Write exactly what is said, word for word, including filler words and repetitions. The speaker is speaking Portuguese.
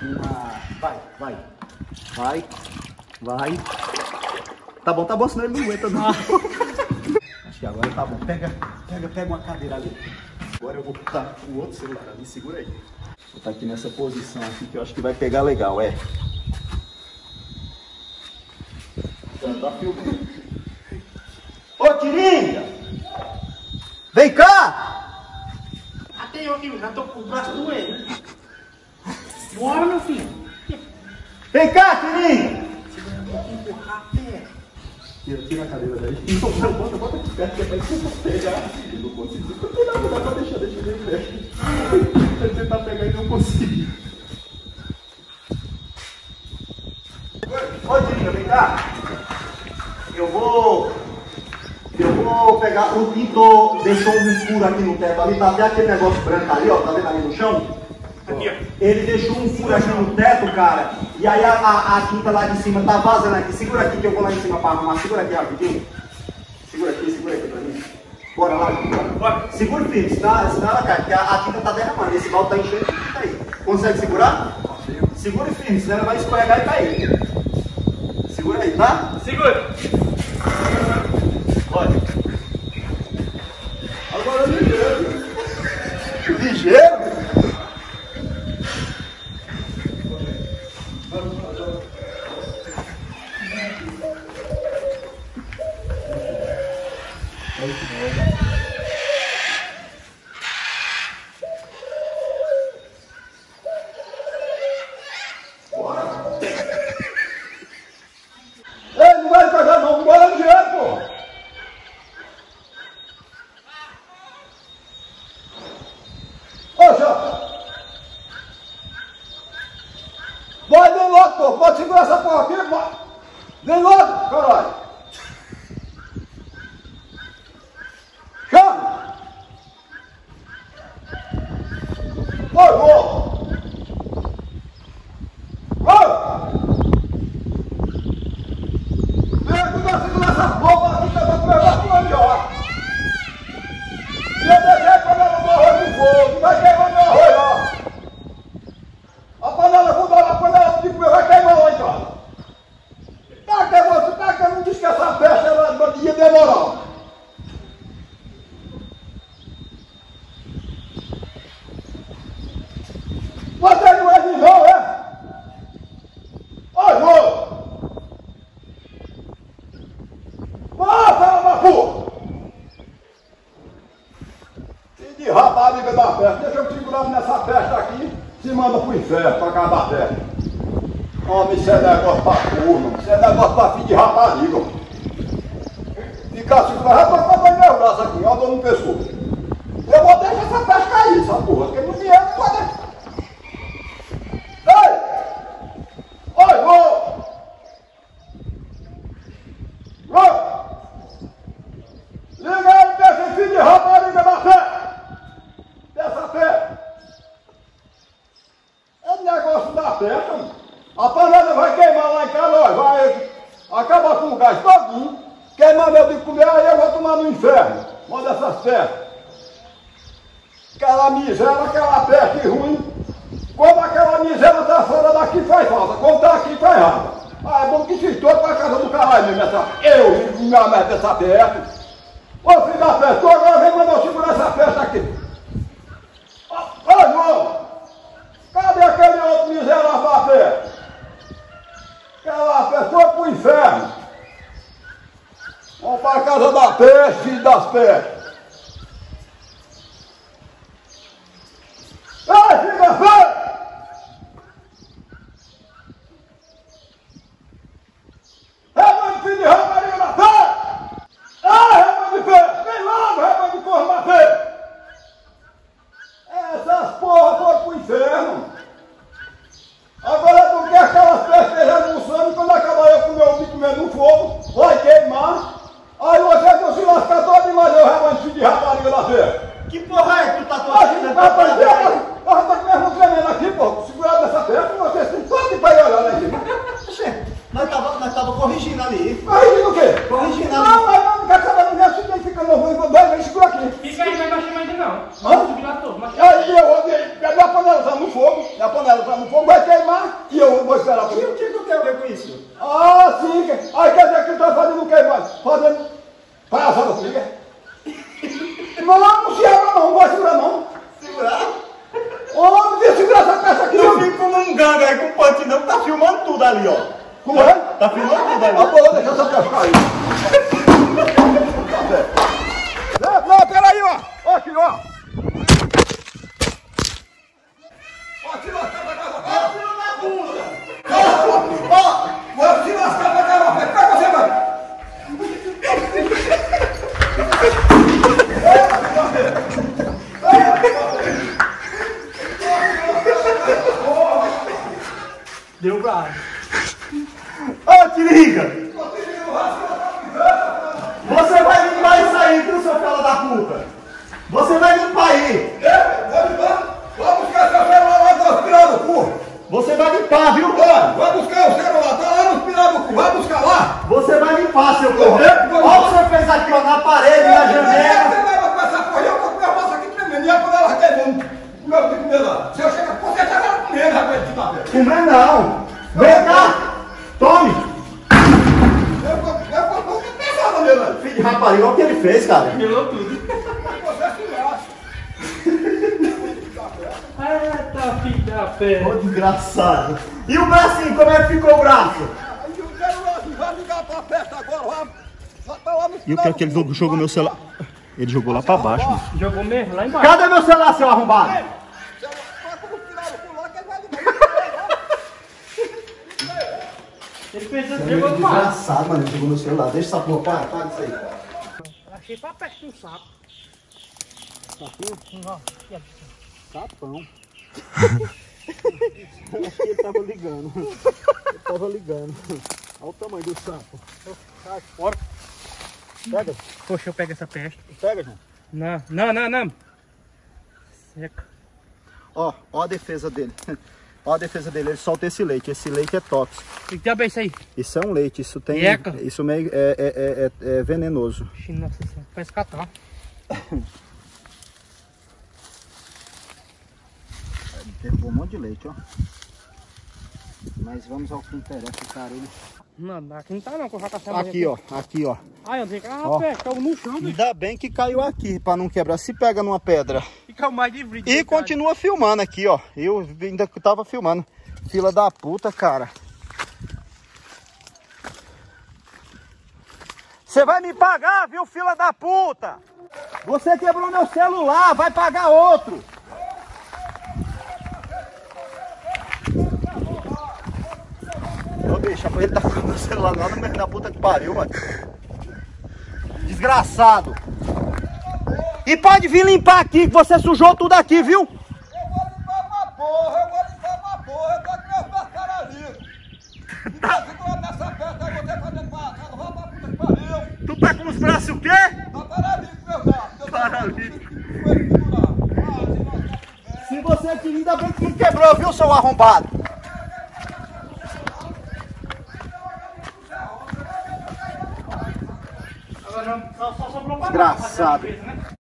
Uma... Vai, vai. Vai. Vai. Tá bom, tá bom, senão ele não aguenta não. Acho que agora tá bom. Pega, pega, pega uma cadeira ali. Agora eu vou botar o outro celular ali. Segura aí. Vou botar aqui nessa posição aqui que eu acho que vai pegar legal, é. Já tá filmando. Ô, Tiringa! Vem cá! Até eu aqui, já tô com o braço doendo. Bora, meu filho. Vem cá, Tiringa! Vou empurrar a pé. Tira, tira a cadeira daí. Não, não, bota, bota aqui perto, que é pra você pegar. Eu não consigo. Não, não dá pra deixar, deixa ele perto. Vai tentar pegar e não conseguir. Ô, Tiringa, vem cá. Eu vou... Eu vou pegar... O pintor deixou um furo aqui no teto ali. Tá até aquele negócio branco ali, ó. Tá vendo ali no chão? Aqui, ó. Ele deixou um furo aqui no teto, cara. E aí a, a, a tinta lá de cima tá vazando aqui. Segura aqui que eu vou lá em cima pra arrumar. Segura aqui rapidinho. Segura aqui, segura aqui pra mim. Bora lá, bora. Bora. Segura firme, senão, senão ela cai. Porque a, a tinta tá derramando. Esse balde tá enchendo de tinta aí. Consegue segurar? Consigo. Segura firme, senão ela vai escorregar e cair. Segura aí, tá? Segura. Olha. Agora ligeiro. Ligeiro? Ei, não vai pegar não, bora no dinheiro, pô! Ô, Jota! Vai, vem logo, pô! Pode segurar essa porra aqui, pô! Vem logo, caralho! Chama! Oi, ô! Você não é de não, é? Oi, vô! Nossa, Mapu! Que de rapariga da festa. Deixa eu segurar nessa festa aqui. Se manda pro inferno pra acabar a festa. Homem, isso é negócio pra turma. Isso é negócio pra filho de rapariga. Ficar segurando, já tô com meu braço aqui, ó, dor no pescoço. Eu vou deixar essa festa cair, essa porra, porque não vier, não pode deixar. Oi, vô! Vô! Liga aí, deixa esse filho de rapariga da fé! Dessa fé! É negócio da festa, mano. A panela vai queimar lá em casa, ó, vai acabar com o gás todinho, queimar meu de comer, aí eu vou tomar no inferno. Manda essas festas. Aquela miséria, aquela peste ruim. Quando aquela miséria tá fora daqui faz falta, quando tá aqui faz errado. Ah, é bom que fiz todo pra casa do caralho mesmo, essa... Eu, minha merda dessa festa. Ô filho da festa, tu agora vem mandar eu segurar essa festa aqui. Ô, ô João, cadê aquele outro miserável da festa? Aquela festa foi pro inferno. Vamos pra casa da peste, filho das pestes. Ai, fica feio! Rebanho filho de rapariga da fé! Ai, rebanho de fé! Vem logo, rebanho de porra da fé! Essas porra foram pro inferno! Agora tu quer que aquelas pestes estejam almoçando e quando acabar eu comer o bico mesmo no fogo, vai queimar, aí você vai se lascar todo e mais eu rebanho filho de rapariga da fé! Que porra é que tu tá torcendo? Rapaz, eu já tô com mesmo tremendo aqui, pô, segurado nessa festa e vocês têm todo pra ir olhar lá em cima. Nós tava, nós tava corrigindo ali. Corrigindo o quê? Corrigindo ali. Não, mas eu não quero saber do resto, tem que ficar no ruim, vai, vem, segura aqui. Fica aí, vai baixar mais ainda não. Hã? Subir lá todo, mas... Aí eu vou pegar a panela, tá no fogo, a panela tá no fogo, vai queimar e eu vou esperar por E isso. o que que tem a ver com isso? Ah, sim, que- aí quer dizer que tu tá fazendo o que mais? Fazendo palhaçada comigo? é? Não, não se abre não, não vai segurar não. Segurar? Homem, deixa eu segurar essa peça aqui, Não homem. fica como um ganga aí com um punch não, que tá filmando tudo ali, ó. Como é? Tá filmando tudo ali. Ah, pô, deixa essa peça cair. Não, não, peraí, ó. Ó aqui, ó. Ó, tira as caras da casa. Ó, filho da puta. Ó, ó, ó, tira as caras da casa. Pega você, vai. Deu bravo. Ô, Tiriga! Você vai limpar isso aí, viu, seu fela da puta? Você vai limpar aí. É, vou limpar. Vai buscar essa celular lá do Pirarucu. Você vai limpar, viu? Vai buscar o celular, tá lá no Pirarucu. Vai buscar lá. Você vai limpar, seu porra. É, vou Olha o que você fez aqui, ó, na parede, na janela. Você vai com essa porra, eu vou comer a massa aqui tremendo. E a panela vai queimando. Como eu vou comer lá? Se eu chegar, você já vai comer, rapaz, de papel. Comer não. Vem cá. Tome. Eu vou, eu vou, vou pensar nele. Filho de rapariga, olha o que ele fez, cara. Melou tudo. Você se acha. Eita, filho da pé. Ô, desgraçado. E o bracinho, como é que ficou o braço? Aí eu quero vai ligar pra festa agora, vai. Só tá lá no E o que é que ele jogou meu celular? Ele jogou lá pra baixo, mano. Jogou mesmo lá embaixo. Cadê meu celular, seu arrombado? Ele pensou que Ele jogou é no mar. desgraçado, mano. Ele jogou meu celular. Deixa essa porra, para, para isso aí. Achei pra perto do sapo. Sapão. Acho que ele tava ligando. Ele tava ligando. Olha o tamanho do sapo. Sai fora. Pega, Poxa, eu pego essa peste. pega, João. Não, não, não, não. Seca. Ó, ó a defesa dele. Ó a defesa dele, ele solta esse leite. Esse leite é tóxico. E que diabo é isso aí? Isso é um leite, isso tem. Ieca? Isso meio é, é, é, é venenoso. Ixi, nossa senhora, parece catar. Derrubou um monte de leite, ó. Mas vamos ao que interessa, cara. Ele... Não, aqui não tá não, que eu já passei Aqui, ó, aqui, ó. Ai, eu tenho que. Ah, Ó. peste, caiu no chão, bicho. Ainda bem que caiu aqui, pra não quebrar. Se pega numa pedra. Fica mais de brilho. E continua filmando aqui, ó. Eu ainda tava filmando. Fila da puta, cara. Você vai me pagar, viu, fila da puta? Você quebrou meu celular, vai pagar outro. Ô, bicho, ele tá com meu celular lá no meio da puta que pariu, mano. Desgraçado. E pode vir limpar aqui, que você sujou tudo aqui, viu? Eu vou limpar uma porra, eu vou limpar uma porra, eu tô com meus dois caras ali. E tá segurando nessa festa aí, você fazendo passada, vai pra puta que pariu. Tu tá com os braços o quê? Tá paralítico, meu braço. Paralítico. Foi segurar. Ah, se não- Se você que ainda bem que não quebrou, viu, seu arrombado? Agora, só, só sobrou pra Desgraçado. nós, né?